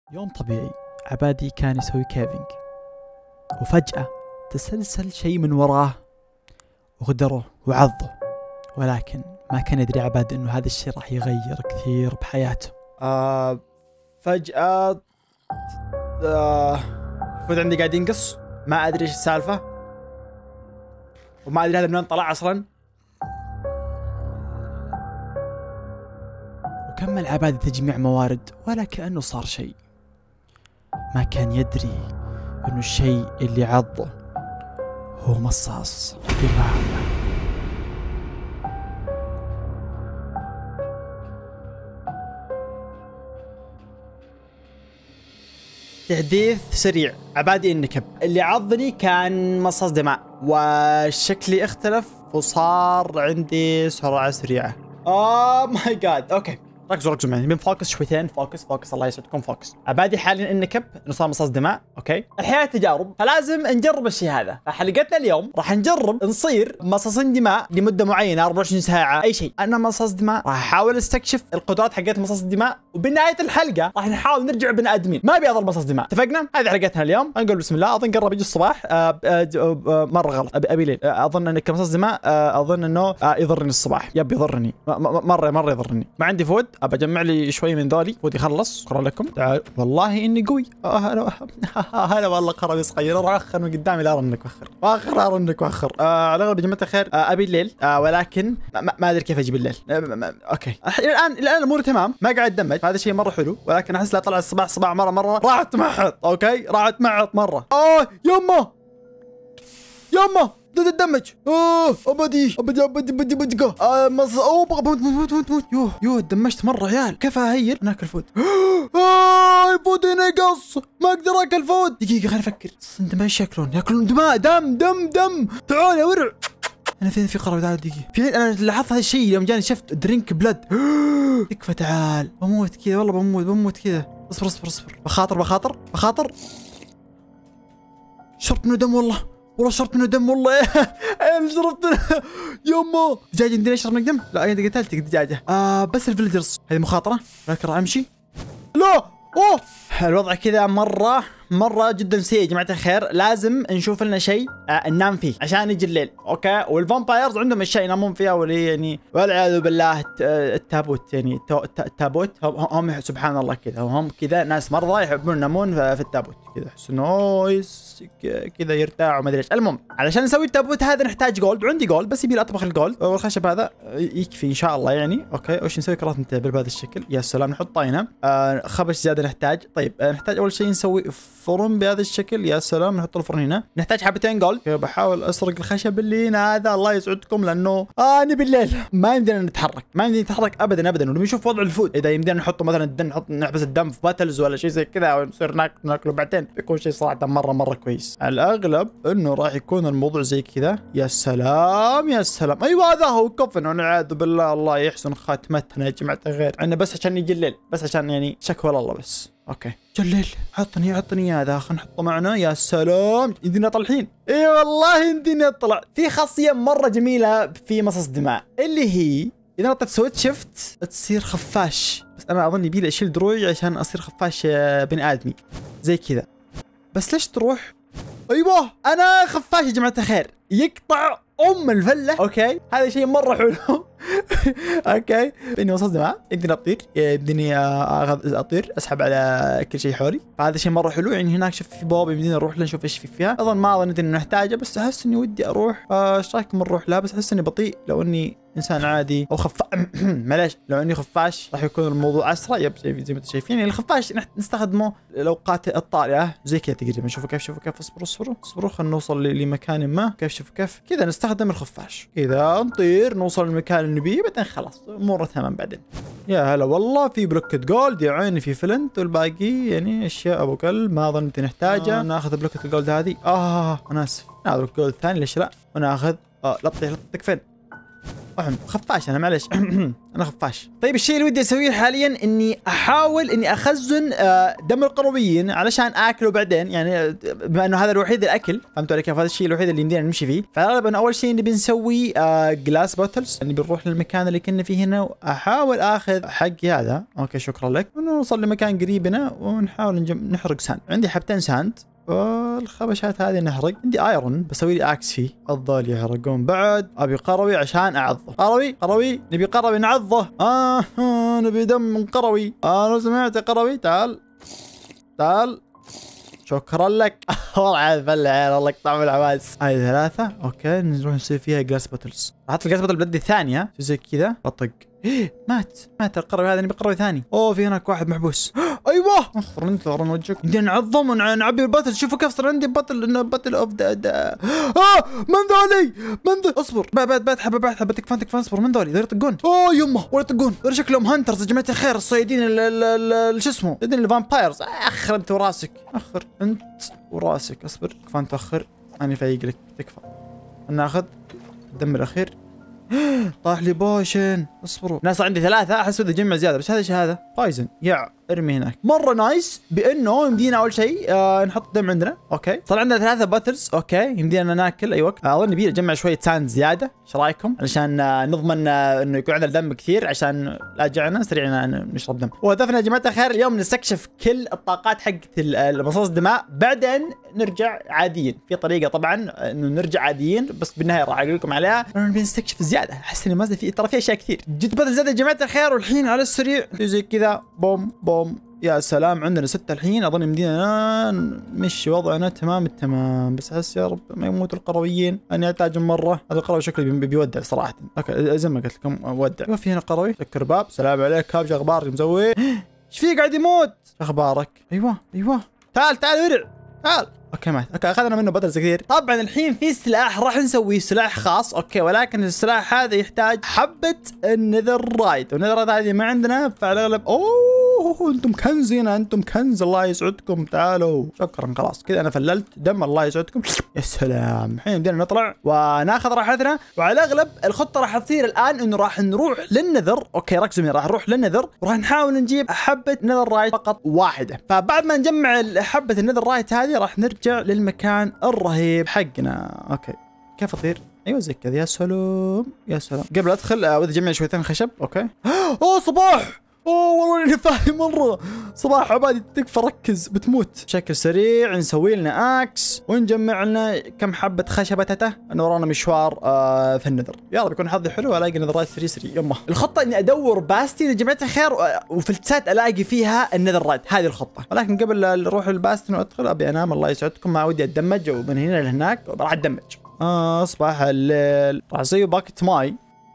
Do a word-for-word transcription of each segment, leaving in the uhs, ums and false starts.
يوم طبيعي عبادي كان يسوي كيفنج، وفجأة تسلسل شيء من وراه وغدره وعضه، ولكن ما كان يدري عبادي انه هذا الشيء راح يغير كثير بحياته. آه فجأة آه فوت عندي قاعد ينقص، ما ادري ايش السالفة وما ادري هذا من وين طلع اصلا. وكمل عبادي تجميع موارد ولا كأنه صار شيء. ما كان يدري انه الشيء اللي عضه هو مصاص دماء. تحديث سريع، عبادي انكب اللي عضني كان مصاص دماء وشكلي اختلف وصار عندي سرعة سريعة. اوه ماي جاد. اوكي ركزوا ركزوا معي، بنفوكس شويتين. فوكس فوكس الله يسعدكم. فوكس. عبادي حاليا انكب انه صار مصاص دماء. اوكي الحياة تجارب، فلازم نجرب الشيء هذا. فحلقتنا اليوم راح نجرب نصير مصاصين دماء لمدة معينة أربعة وعشرين ساعة، اي شيء. انا مصاص دماء راح احاول استكشف القدرات حقت مصاص الدماء، وبنهاية الحلقة راح نحاول نرجع بني ادمين. ما ابي اضل مصاص دماء، اتفقنا؟ هذه حلقتنا اليوم. نقول بسم الله. اظن قرب يجي الصباح. آه آه آه مرة غلط، ابي ابي ليل. آه اظن انك مصاص دماء. آه اظن انه آه يضرني الصباح. يب يضرني مرة مرة يضرني. ما عندي فود، ابى اجمع لي شوي من ذولي. فود يخلص. شكرا لكم. تعال والله اني قوي. آه هلا هلا والله قرب صغير. راح اخر من قدامي لا ارنك واخر واخر ارنك واخر. آه على الاغلب يا جماعه الخير آه ابي الليل. آه ولكن ما, ما ادري كيف اجيب الليل. آه اوكي الان الان الامور تمام، ما قاعد اتدمج. هذا شيء مره حلو، ولكن احس لا طلع الصباح صباح مره مره راحت معط. اوكي راحت معط مره. اه يمه يمه بدأت تدمج. اوه ابدي ابدي ابدي ابدي ابدي آه مص اوه بموت بموت بموت بموت. يوه يوه تدمجت مره عيال. كيف اهيل؟ ناكل فود. آه فود ينقص، ما اقدر اكل فود. دقيقه خليني افكر. اندماج ياكلون ياكلون دماء دم دم دم. تعال يا ورع. انا فين في قرب. تعال دقيقه. في انا لاحظت هذا الشيء يوم جاني شفت درينك بلد. تكفى تعال. بموت كذا والله بموت بموت كذا. اصبر اصبر اصبر. بخاطر بخاطر بخاطر. شربت منه دم والله والله شربت منه دم والله. انا شربت يما دجاجه. عندنا اشرب منك دم؟ لا انا قتلتك دجاجه. آه بس الفيلجرز هذه مخاطره، لكن راح امشي. لا اوه الوضع كذا مره مره جدا سيء يا جماعه الخير. لازم نشوف لنا شيء آه ننام فيه عشان يجي الليل. اوكي والفامبايرز عندهم اشياء ينامون فيها، واللي يعني والعياذ بالله التابوت. يعني التابوت هم سبحان الله كذا، وهم كذا ناس مرضى يحبون ينامون في التابوت كذا. احس انه كذا يرتاحوا ما ادري ايش. المهم علشان نسوي التابوت هذا نحتاج جولد، وعندي جولد بس يبي اطبخ الجولد والخشب هذا يكفي ان شاء الله يعني. اوكي وش نسوي؟ كرات نتبل بهذا الشكل. يا سلام. نحط طاينه. آه خبش زياده نحتاج. طيب آه نحتاج اول شيء نسوي فرن بهذا الشكل. يا سلام. نحط الفرن هنا. نحتاج حبتين جولد. بحاول اسرق الخشب اللي هنا هذا الله يسعدكم، لانه آه انا بالليل ما يمدينا نتحرك، ما يمدينا نتحرك ابدا ابدا. ونبي نشوف وضع الفود اذا يمدينا نحطه مثلا الدم، نحط نحبس الدم في باتلز ولا شيء زي كذا، او نصير ناكل ناكله بعدين. بيكون شيء صراحه مره مره كويس. على الاغلب انه راح يكون الموضوع زي كذا. يا سلام يا سلام. ايوه هذا هو كفن. ونعوذ بالله الله يحسن خاتمتنا يا جماعه الخير. عندنا بس عشان يجي الليل، بس عشان يعني شكوى الله بس. اوكي جليل عطني عطني هذا خلينا نحطه معنا. يا سلام يمدينا طالحين. اي والله يمدينا نطلع. في خاصيه مره جميله في مصاص دماء اللي هي اذا نطيت سويت شيفت تصير خفاش. بس انا اظن يبي لي اشيل دروعي عشان اصير خفاش بني ادمي زي كذا. بس ليش تروح؟ ايوه انا خفاش يا جماعه الخير. يقطع ام الفله. اوكي هذا شيء مره حلو. اوكي اني مصاص دماء يمديني اطير، يمديني اخذ اطير اسحب على كل شيء حولي. فهذا شيء مره حلو. يعني هناك شوف في بوابه يمدينا نروح لها نشوف ايش في فيها. اظن ما اظن اني نحتاجه، بس احس اني ودي اروح. ايش رايكم نروح لها؟ بس احس اني بطيء. لو اني انسان عادي او خفاش معليش لو اني خفاش راح يكون الموضوع اسرع. يب زي ما انتم شايفين. يعني الخفاش نستخدمه الاوقات الطارئه زي كذا تقريبا. شوفوا كيف شوفوا كيف اصبروا اصبروا اصبروا خلينا نوصل لمكان ما. كيف شوفوا كيف كذا نستخدم الخفاش كذا نطير نوصل للمكان اللي نبيه، بعدين خلاص اموره تمام بعدين. يا هلا والله في بلوكة جولد يا عيني، في فلنت، والباقي يعني اشياء ابو كلب ما اظن اني نحتاجها. آه ناخذ بلوكة الجولد هذه. اه انا اسف ناخذ الجولد الثاني ليش لا. وناخذ اه لا تطيح لا تطيح فين. احم خفاش انا معلش. انا خفاش. طيب الشيء اللي ودي اسويه حاليا اني احاول اني اخزن آه دم القرويين علشان اكله بعدين، يعني بما انه هذا الوحيد الاكل، فهمتوا علي كيف؟ هذا الشيء الوحيد اللي يمدينا نمشي فيه. فغالبا اول شيء نبي نسوي آه جلاس بوتلز، يعني بنروح للمكان اللي كنا فيه هنا واحاول اخذ حقي هذا. اوكي شكرا لك. ونوصل لمكان قريب هنا ونحاول نجم... نحرق ساند. عندي حبتين ساند والخبشات هذه نحرق. عندي ايرون بسوي لي اكس فيه. الظل يحرقون بعد. ابي قروي عشان اعضه. قروي قروي نبي قروي نعضه. آه, اه نبي دم من قروي. اه لو سمعت قروي تعال تعال. شكرا لك. والله عاد فل والله يقطع من العواز. هاي ثلاثة. اوكي نروح نسوي فيها جلاس بوتلز. احط الجلاس بوتل بلدي الثانية زي كذا بطق. مات مات القروي هذا. نبي قروي ثاني. اوه في هناك واحد محبوس. ايوه اخر انتظر نوجهك. بدنا نعظم ونعبي البطل. شوفوا كيف صار عندي بطل انه بطل اوف ذا اه من ذولي من ذولي. اصبر بعد بعد بعد حبه بعد حبه تكفى تكفى. اصبر من ذولي ذول يطقون. اوه يمه ولا يطقون. ذول شكلهم هانترز يا جماعه الخير. الصيادين شو اسمه الصيادين الفامبايرز. اخر انت وراسك. اخر انت وراسك. اصبر تكفى انت اخر. انا فايق لك تكفى. ناخذ الدم الاخير. طاح لي بوشن. اصبروا ناس عندي ثلاثة. احس بدي اجمع زيادة بس هذا ايش هذا؟ بايزن. يع ارمي هناك. مرة نايس بانه يمدينا اول شيء آه نحط دم عندنا. اوكي صار عندنا ثلاثة باتلز. اوكي يمدينا ناكل اي وقت. اظن نبي نجمع شوية ساند زيادة. ايش رايكم؟ علشان آه نضمن آه انه يكون عندنا دم كثير عشان لا جعنا سريعنا نشرب دم. وهدفنا يا جماعة الخير اليوم نستكشف كل الطاقات حقت مصاص الدماء. بعدين نرجع عاديين. في طريقة طبعا انه نرجع عاديين بس بالنهاية راح اقول لكم عليها. نبي نستكشف زيادة. احس اني ما في ترى في اشياء كثير. جد باتل زيادة يا جماعة الخير. والحين على السريع زي كذا بوم بوم. يا سلام عندنا ستة الحين. اظن يمدينا نمشي وضعنا تمام التمام. بس احس يا رب ما يموت القرويين. انا احتاجهم مره. هذا القروي شكله بي بيودع صراحه. اوكي زي ما قلت لكم ودع. في هنا قروي. سكر باب. سلام عليك كاب. شو اخبارك مسوي؟ ايش فيك قاعد يموت؟ اخبارك؟ ايوه ايوه تعال تعال ورع تعال. اوكي مات. اوكي اخذنا منه بدل كثير. طبعا الحين في سلاح راح نسويه سلاح خاص. اوكي ولكن السلاح هذا يحتاج حبه النذر رايت. والنذر رايت هذه ما عندنا فعلى الاغلب. اوه انتم كنز هنا. انتم كنز الله يسعدكم. تعالوا شكرا خلاص كذا انا فللت دم الله يسعدكم. يا سلام. الحين بدينا نطلع وناخذ راحتنا. وعلى الاغلب الخطه راح تصير الان انه راح نروح للنذر. اوكي ركزوا معي. راح نروح للنذر وراح نحاول نجيب حبه نذر رايت فقط واحده. فبعد ما نجمع حبه النذر رايت هذه راح نرجع للمكان الرهيب حقنا. اوكي كيف اطير؟ ايوه زي كذا. يا سلام يا سلام. قبل ادخل ودي اجمع شويتين خشب. اوكي اوه صباح. اوه والله اني فاهم مره. صباح عبادي تكفى ركز بتموت. بشكل سريع نسوي لنا اكس ونجمع لنا كم حبه خشبتته انه ورانا مشوار آه في النذر. يا رب يكون حظي حلو الاقي نذرات سري سري. يمه الخطه اني ادور باستين يا جماعه الخير وفلتسات الاقي فيها النذر رايت. هذه الخطه. ولكن قبل لا اروح الباستين وادخل ابي انام الله يسعدكم. ما ودي اتدمج ومن هنا لهناك راح اتدمج. اه اصبح الليل. راح اسوي باكت ماي.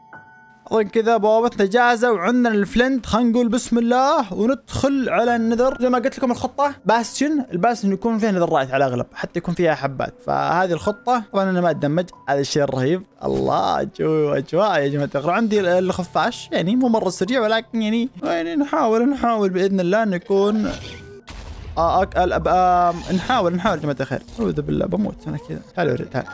اظن كذا بوابتنا جاهزه وعندنا الفلنت. خلينا نقول بسم الله وندخل على النذر. زي ما قلت لكم الخطه باستيون. الباستيون يكون فيها نذر رايت على الاغلب حتى يكون فيها حبات. فهذه الخطه. طبعا انا ما اتدمج. هذا الشيء الرهيب. الله جو اجواء يا جماعه الخير. عندي الخفاش يعني مو مره سريع ولكن يعني يعني نحاول نحاول باذن الله انه يكون آه أك... آه نحاول نحاول يا جماعه الخير. اعوذ بالله بموت انا كذا. تعالوا تعال.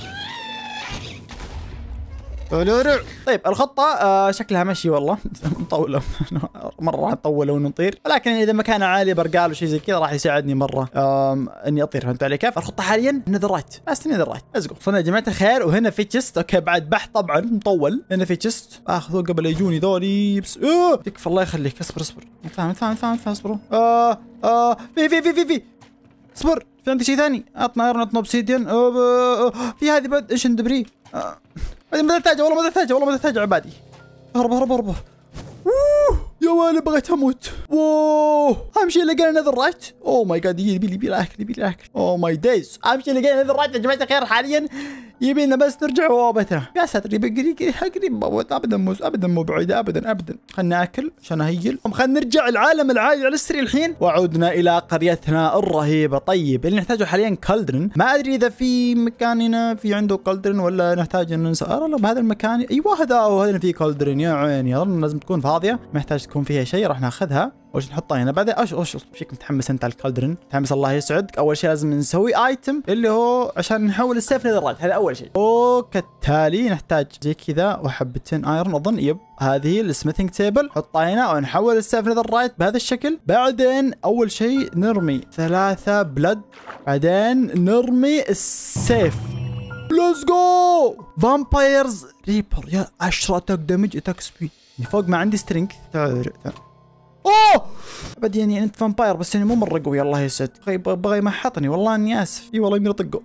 طيب الخطة آه شكلها مشي والله. مطولة مرة راح نطول ونطير. ولكن إذا مكانه عالي برقال وشي زي كذا راح يساعدني مرة إني أطير. فهمت علي كيف؟ الخطة حاليا نذر رايت. بس نذر رايت. ازقوا. وصلنا يا جماعة الخير وهنا في تشست. أوكي بعد بحث طبعا مطول. هنا في تشست آخذوه قبل يجوني ذولي. بس أوه تكفى الله يخليك. اصبر اصبر. فاهم فاهم فاهم فاهم اصبروا. آه آه في في في في في اصبر. في عندي شيء ثاني. عطنا ايرون عطنا اوبسيديان. في هذه بعد ايش ندبري. آه. ما تحتاج والله ما تحتاج والله ما تحتاج عبادي. اهرب اهرب اهرب. اوه يا ويلي بغيت اموت. واو اهم شيء لقينا نذر رايت. اوه ماي جاد يبي لي يبي لي اكل يبي لي اكل. اوه ماي دايز. اهم شيء لقينا نذر رايت يا جماعه الخير. حاليا يبي لنا بس نرجع بوابتنا. يا ساتر يبي قريب قريب بوابتنا. ابدا مو ابدا مو بعيده ابدا ابدا. خلنا ناكل عشان اهيل. خلينا نرجع العالم العادي على السريع الحين. وعودنا الى قريتنا الرهيبه. طيب اللي نحتاجه حاليا كالدرن. ما ادري اذا في مكان هنا في عنده كالدرن ولا نحتاج ان ننسى. والله بهذا المكان ايوه هذا هو هذا فيه كالدرن. يا عيني اظن لازم تكون فاضيه. ما يحتاج يكون فيها شيء راح ناخذها وش نحطها هنا بعدين. ايش ايش فيك متحمس انت على الكالدرن؟ متحمس الله يسعدك. اول شيء لازم نسوي ايتم اللي هو عشان نحول السيف لذرات، هذا اول شيء. وكالتالي نحتاج زي كذا وحبتين ايرون اظن. يب هذه السميثنج تيبل حطها هنا ونحول السيف لذرات بهذا الشكل. بعدين اول شيء نرمي ثلاثة بلد، بعدين نرمي السيف. ليتس جو فامبايرز ريبر. يا عشرة اتاك دامج اتاك سبيد فوق ما عندي سترينث. تعال تعال. اوه بعد يعني انت فامباير بس يعني مو مره قوي الله يسعد. بغى بغى يمحطني والله اني اسف. اي والله يمديني اطقه.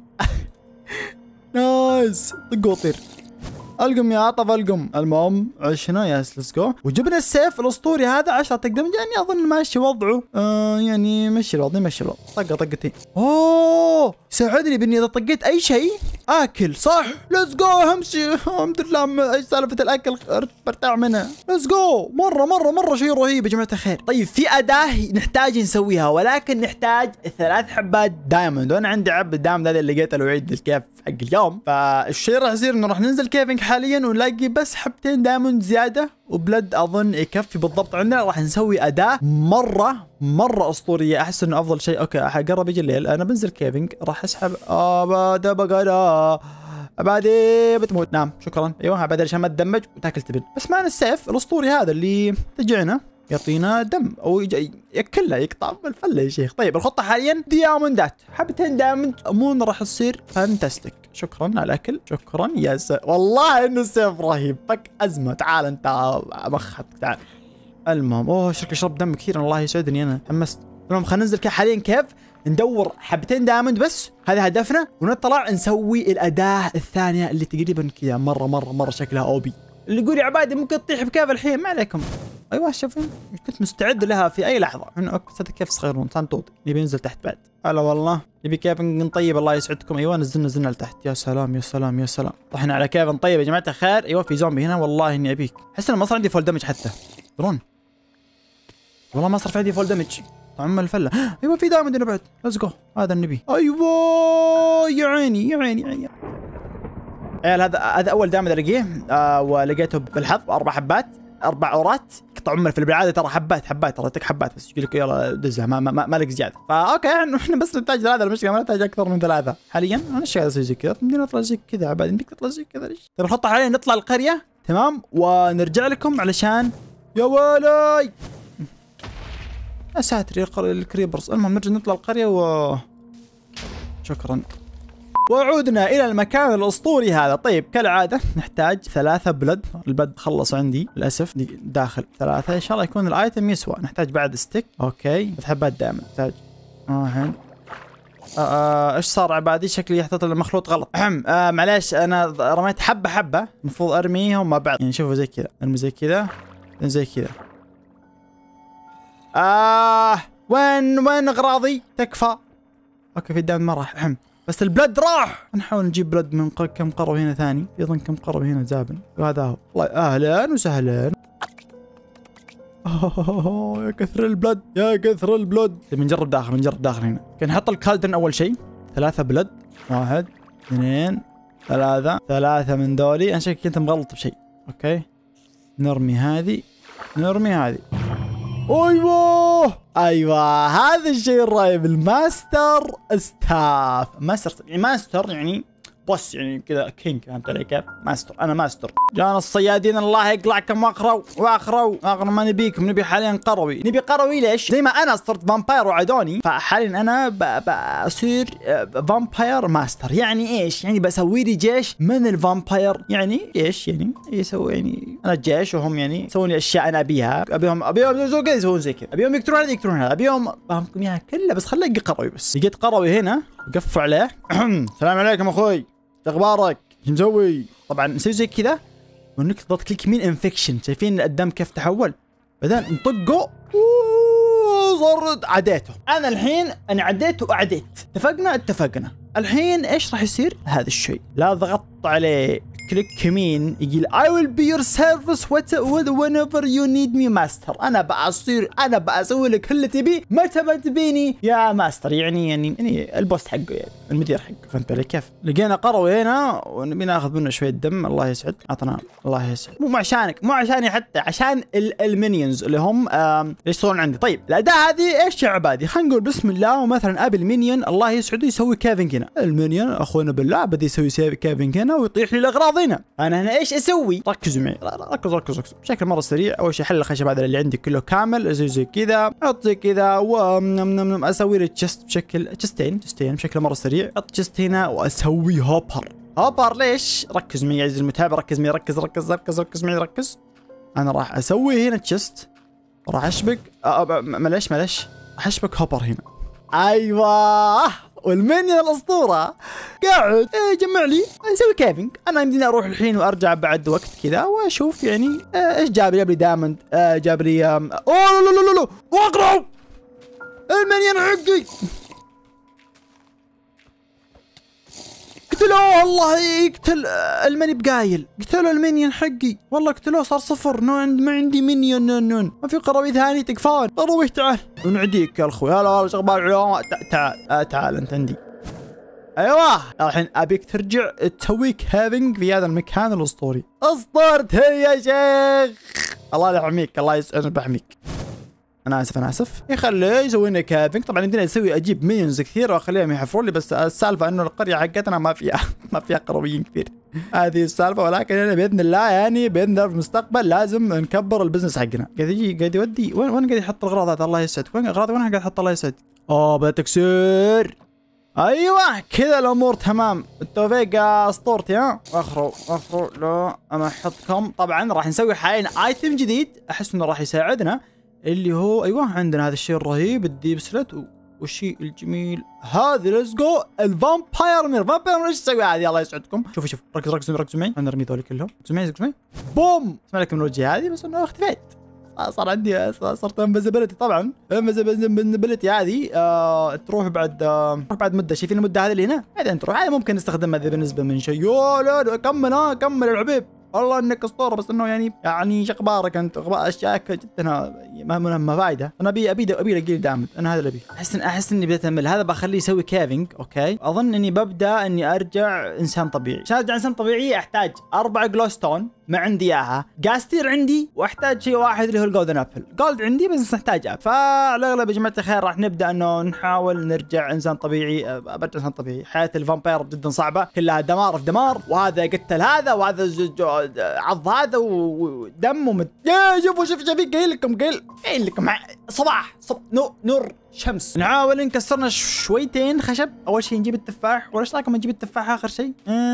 نايس طقه وطير. القم يا عطف القم. المهم عشنا ياس ليتس جو وجبنا السيف الاسطوري هذا عشرة اتاك دامج. يعني اظن ماشي وضعه آه يعني مشي الوضع مشي الوضع. طقه طقتين. اوه ساعدني باني اذا طقيت اي شيء اكل صح. ليتس جو اهم شيء الحمد لله. ايش سالفه الاكل برتاح منها. ليتس جو مره مره مره شيء رهيب يا جماعه الخير. طيب في اداه نحتاج نسويها ولكن نحتاج ثلاث حبات دايموند وانا عندي عبد الدايموند هذا اللي لقيته الوعيد الكيف حق اليوم. فالشيء راح يصير انه راح ننزل كيفنج حاليا ونلاقي بس حبتين دايموند زياده وبلد اظن يكفي بالضبط عندنا. راح نسوي اداه مره مره اسطوريه. احس انه افضل شيء. اوكي قرب يجي الليل انا بنزل كيفنج راح اسحب ابد بقرا بعدين بتموت. نام شكرا. ايوه بعد عشان ما تدمج وتاكل تبن. بس معنا السيف الاسطوري هذا اللي رجعنا يعطينا دم او ياكلنا يقطع الفله يا شيخ. طيب الخطه حاليا دياموندات حبتين دايموند امورنا راح تصير فانتستيك. شكرا على الاكل شكرا يا س... والله انه السيف رهيب. فك ازمه. تعال انت مخك تعال. المهم اوه شكلي شرب دم كثير الله يسعدني انا تحمست. المهم خلينا ننزل كذا حاليا كيف ندور حبتين دايموند بس هذا هدفنا ونطلع نسوي الاداه الثانيه اللي تقريبا كذا مره مره مره شكلها اوبي. اللي يقول يا عبادي ممكن تطيح بكيف الحين ما عليكم. ايوه شوفين كنت مستعد لها في اي لحظه. احنا اوكي كيف صغيرون سانتوط نبي ننزل تحت بعد. هلا والله نبي كيف نطيب الله يسعدكم. ايوه نزلنا نزلنا لتحت. يا سلام يا سلام يا سلام. طحنا على كيف نطيب يا جماعه الخير. ايوه في زومبي هنا والله اني ابيك. احس انه ما صار عندي فول دمج حتى. تدرون والله ما صار في عندي فول دمج. طعم الفله. ايوه في دايموند هنا بعد. ليتس جو هذا النبي. ايوه يا عيني يا عيني يا عيني. عيال هذا هذا اول دايموند الاقيه آه ولقيته بالحظ اربع حبات اربع اورات. يقطع عمر في بالعاده ترى حبات حبات ترى تك حبات بس يقول لك يلا دزها ما ما, ما لك زياده. فاوكي احنا بس نحتاج ثلاثه. المشكله ما نحتاج اكثر من ثلاثه حاليا. انا ايش قاعد اسوي زي كذا؟ بدي نطلع زي كذا عبادي بدك تطلع زي كذا ليش؟ طيب الخطه حاليا نطلع القريه تمام ونرجع لكم علشان يا ولي يا ساتر يا الكريبرز. المهم نرجع نطلع القريه و شكرا. وعودنا الى المكان الاسطوري هذا. طيب كالعاده نحتاج ثلاثة بلد. البلد خلص عندي للاسف داخل ثلاثة. ان شاء الله يكون الايتم يسوى. نحتاج بعد ستيك. اوكي حبات دائما نحتاج واحد. آه آه ايش صار عبادي؟ شكلي يحتط المخلوط غلط. اهم آه معليش انا رميت حبه حبه المفروض ارميهم مع بعض. يعني شوفوا زي كذا ارمي زي كذا زي كذا. آه وين وين اغراضي؟ تكفى. اوكي في الدم ما راح. اهم بس البلد راح. نحاول نجيب بلد من كم قرى هنا ثاني. ايضا كم قرى هنا زابن. وهذا هو والله اهلا وسهلا. اوه يا كثر البلد يا كثر البلد. بنجرب داخل بنجرب داخل هنا. نحط الكالدرن اول شيء. ثلاثة بلد. واحد اثنين ثلاثة. ثلاثة من ذولي. انا شكلي كنت مغلط بشيء. اوكي نرمي هذه نرمي هذه. ايوه ايوه هذا الشيء الرهيب. الماستر ستاف. ماستر يعني ماستر يعني بوس يعني كذا كينج. فهمت علي كيف؟ ماستر انا ماستر. جانا الصيادين الله يقلعكم واخروا واخروا اخر ما نبيكم. نبي حاليا قروي. نبي قروي ليش؟ زي ما انا صرت فامباير وعدوني فحاليا انا بصير فامباير ماستر. يعني ايش؟ يعني بسوي لي جيش من الفامباير. يعني ايش يعني يسوي يعني انا الجيش وهم يعني يسوون لي اشياء انا ابيها. ابيهم ابيهم زي كذا يسوون زي كذا. ابيهم يقتلون هذا يقتلون هذا. ابيهم فاهمكم اياها كلها بس خلي الاقي قروي بس. لقيت قروي هنا قفوا عليه. السلام عليكم اخوي اخبارك؟ ايش مسوي؟ طبعا نسوي زي كذا ونضغط كليك يمين انفكشن. شايفين الدم كيف تحول؟ بعدين نطقه صرت عديته. انا الحين انا عديت واعديت. اتفقنا اتفقنا. الحين ايش راح يصير؟ هذا الشيء لا ضغطت عليه كليك يمين يقول I will be your service whenever you need me master. انا بأصير انا بأسوي لك كل اللي تبيه متى ما تبيني يا ماستر. يعني يعني يعني البوست حقه يعني المدير حقه. فهمت علي كيف؟ لقينا قروي هنا ونبي ناخذ منه شويه دم. الله يسعد عطنا. الله يسعد. مو عشانك مو عشاني حتى عشان المينيونز اللي هم يشتغلون عندي. طيب الاداة هذه ايش يا عبادي؟ خلينا نقول بسم الله ومثلا ابي المينيون الله يسعده يسوي كافينج هنا. المينيون اخونا بالله بدا يسوي كافينج هنا ويطيح لي الاغراض هنا. انا هنا ايش اسوي؟ ركزوا معي ركز ركز ركز بشكل مره سريع. اول شيء حل الخشب هذا اللي عندي كله كامل اسوي زي كذا احط زي كذا واسوي له تشست بشكل تشستين تشستين بشكل مره سريع. احط تشست هنا واسوي هوبر. هوبر ليش؟ ركز معي يا عزيزي المتابع ركز معي ركز ركز ركز ركز معي ركز. انا راح اسوي هنا تشست راح اشبك معلش معلش راح اشبك هوبر هنا. ايوه والمنيون الاسطوره قاعد يجمع لي اسوي كيفنج. انا يمديني اروح الحين وارجع بعد وقت كذا واشوف يعني ايش جاب لي. جاب لي دايموند جاب لي اوه لا لا لا لا واقرأوا المنيون حقي قتلوه. الله يقتل المني بقايل. قتلوا المنيون حقي والله قتلوه صار صفر. نو عند ما عندي منيون نون نون ما في قروي ثاني تكفون. قروي تعال ونعديك يا اخوي. هلا هلا شغبان اليوم تعال تعال انت عندي. ايوه الحين ابيك ترجع تسوي كافينج في هذا المكان الاسطوري. اسطورتي يا شيخ. الله يحميك الله يسعدك بحميك. انا اسف انا اسف يخليه يسوي لنا كافينج. طبعا يمدينا نسوي اجيب مينيونز كثير واخليهم يحفرون لي بس السالفه انه القريه حقتنا ما فيها ما فيها قرويين كثير. هذه السالفه ولكن انا باذن الله يعني باذن الله في المستقبل لازم نكبر البزنس حقنا. قاعد يجي قاعد يودي وين وين قاعد يحط الاغراض هذا الله يسعدك. وين اغراض وين قاعد يحط الله يسعدك؟ اوه بدأت تكسر. ايوه كذا الامور تمام. التوفيق يا اسطورتي. ها اخروا اخروا لا امحطكم. طبعا راح نسوي حاليا ايتم جديد احس انه راح يساعدنا اللي هو ايوه عندنا هذا الشيء الرهيب الديب سلت والشيء الجميل هذا. ليتس جو الفامباير مير. فامباير ايش تسوي هذه الله يسعدكم؟ شوفوا شوفوا ركزوا ركزوا ركزوا معي. انا ارمي ذولي كلهم. ركزوا معي ركزوا معي بوم. اسمع لكم الوجه هذه بس انه اختفيت صار عندي صرت انفيزبيلتي. طبعا الانفيزبيلتي هذه آه تروح بعد آه تروح بعد مده. شايفين المده هذه اللي هنا بعدين تروح. هذا ممكن نستخدمها بالنسبه من شيء. يا لا كمل ها كمل يا الحبيب. والله انك اسطوره بس انه يعني يعني شو اخبارك انت؟ اخبار اشياءك جدا ما ما فايده. انا ابي ابي ابي الاقي دامج. انا هذا اللي ابي. احس احس اني بديت امل. هذا بخليه يسوي كيفنج اوكي. اظن اني ببدا اني ارجع انسان طبيعي. عشان ارجع انسان طبيعي احتاج اربع جلوستون ما عندي اياها. جاستير عندي واحتاج شيء واحد اللي هو الجولدن ابل. جولد عندي بس نحتاج اب. فعلى الاغلب يا جماعه الخير راح نبدا انه نحاول نرجع انسان طبيعي. برجع انسان طبيعي. حياه الفامباير جدا صعبه كلها دمار في دمار. وهذا قتل هذا وهذا عض هذا ودم ومت. يا شوفوا شوف شوف قايل لكم قايل قايل لكم صباح صب نو نور شمس. نحاول نكسرنا شويتين خشب. اول شيء نجيب التفاح. ولا ايش رايكم نجيب التفاح اخر شيء؟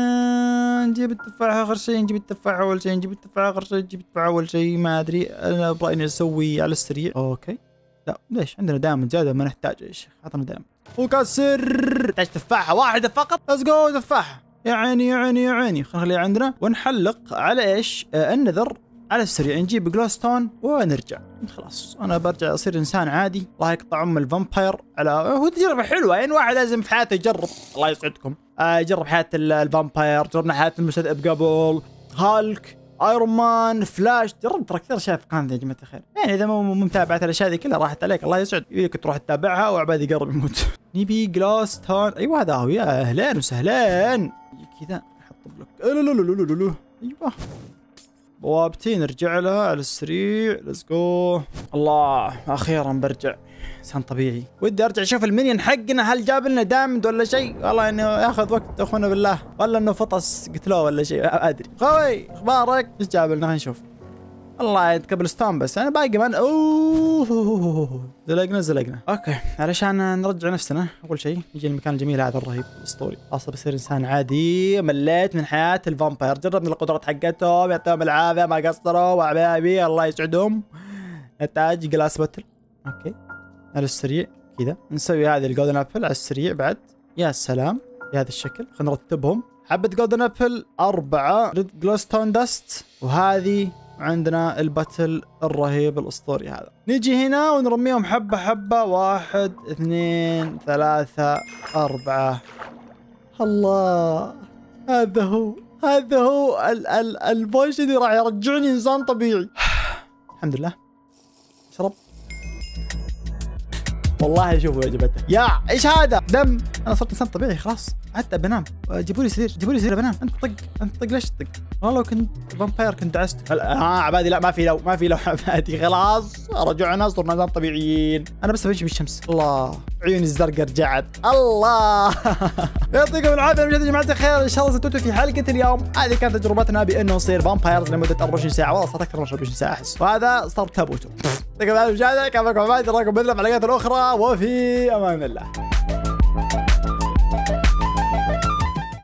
آه نجيب التفاح اخر شيء. نجيب التفاح اول شيء. نجيب التفاح اخر شيء. نجيب التفاح اول شيء. ما ادري انا ابغى اني اسوي على السريع. اوكي لا ليش عندنا دائما زياده ما نحتاج. يا شيخ اعطنا دائما وكسر. نحتاج تفاحه واحده فقط. ليتس جو تفاحه. يا عيني يا عيني يا عيني. خلينا نخليها عندنا ونحلق على ايش؟ آه النذر على السريع. نجيب جلوستون ونرجع. خلاص انا برجع اصير انسان عادي. الله يقطع ام الفامباير. على هو تجربه حلوه يعني واحد لازم في حياته يجرب. الله يسعدكم. آه يجرب حياه الفامباير. جربنا حياه المستذئب قبل. هالك ايرون مان فلاش. جربت ترى كثير اشياء في قناتي يا جماعه الخير. يعني اذا مو متابعه الاشياء ذي كلها راحت عليك الله يسعد. يبيك تروح تتابعها وعبادي يقرب يموت. نبي جلوستون. ايوه هذا هو. يا اهلين وسهلين. كذا نحط بلوك. لا لا لا لا لا. ايوه بوابتي نرجع لها على السريع. ليتس جو. الله اخيرا برجع انسان طبيعي. ودي ارجع اشوف المنيون حقنا هل جاب لنا دايموند ولا شيء. والله انه ياخذ وقت اخونا بالله. ولا انه فطس قتلوه ولا شيء ما ادري. خوي اخبارك ايش جاب لنا؟ خلينا نشوف. الله يتقبل ستون بس انا باقي من اوه زلقنا زلقنا. اوكي علشان نرجع نفسنا اول شيء نجي المكان الجميل هذا الرهيب الاسطوري. اصلا بصير انسان عادي. مليت من حياه الفامباير. جربنا القدرات حقتهم يعطيهم العافيه ما قصروا وعبابي الله يسعدهم. نحتاج جلاس باتل. اوكي على السريع كذا نسوي هذه الجولدن ابل على السريع بعد. يا سلام بهذا الشكل. خلينا نرتبهم. حبه جولدن ابل اربعه جلوستون دست. وهذه عندنا الباتل الرهيب الاسطوري هذا. نجي هنا ونرميهم حبه حبه. واحد اثنين ثلاثه اربعه الله، هذا هو هذا هو ال ال البوش اللي راح يرجعني انسان طبيعي. الحمد لله. اشرب. والله شوفوا يا جبته، يا ايش هذا؟ دم. انا صرت انسان طبيعي خلاص، حتى بنام. جيبوا لي سرير، جيبوا لي سرير بنام. انت طق، انت طق ليش تطق؟ والله لو كنت فامباير كنت دعست. اه عبادي لا، ما في لو، ما في لو عبادي، خلاص رجعنا صرنا نظام طبيعيين. انا بس بمشي بالشمس. الله، عيوني الزرقاء رجعت. الله. يعطيكم العافيه يا جماعه الخير، ان شاء الله استفدتوا في حلقه اليوم. هذه كانت تجربتنا بانه نصير فامبايرز لمده أربعة وعشرين ساعه، والله صارت اكثر من أربعة وعشرين ساعه احس، وهذا صار تابوتو. يعطيكم العافيه، كان معكم عبادي، نراكم باذن الله في الحلقات الاخرى، وفي امان الله.